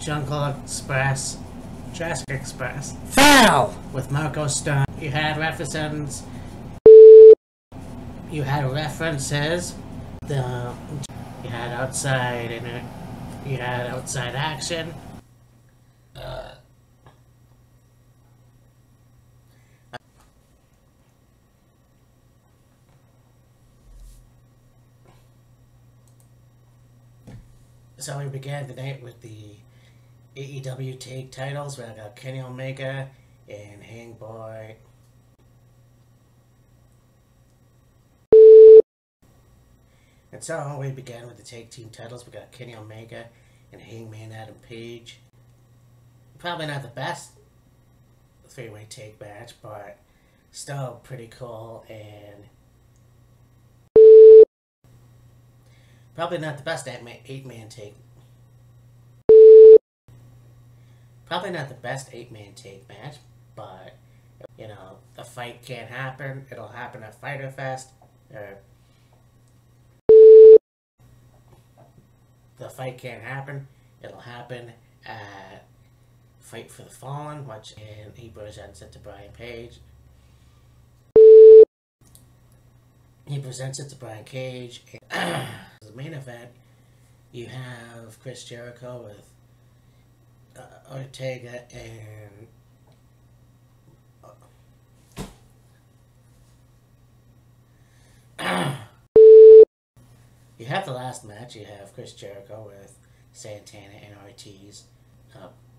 Jungle Express, Jurassic Express, Foul! with Marco Stern. You had references. You had references. You had outside you had outside action. So we began the night with the AEW Tag Titles. We got Kenny Omega and Hangboy. And so we began with the tag team titles. We got Kenny Omega and Hangman Adam Page. Probably not the best three-way tag match, but still pretty cool, and probably not the best eight-man tag. Probably not the best eight-man tag match, but you know, the fight can't happen. It'll happen at Fyter Fest. The fight can't happen. It'll happen at Fight for the Fallen, and he presents it to Brian Cage. He presents it to Brian Cage. The main event, you have Chris Jericho with Ortega and you have the last match. You have Chris Jericho with Santana and Ortiz.